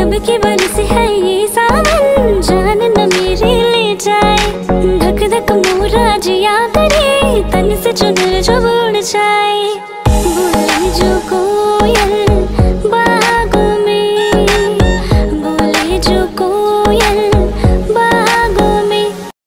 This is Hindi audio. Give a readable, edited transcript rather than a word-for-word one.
कब की बरस है ये सावन, जान न मेरी ले जाए। धक धक मोरा जिया करे, तन से चुनर जो उड़ जाए। बोले जो को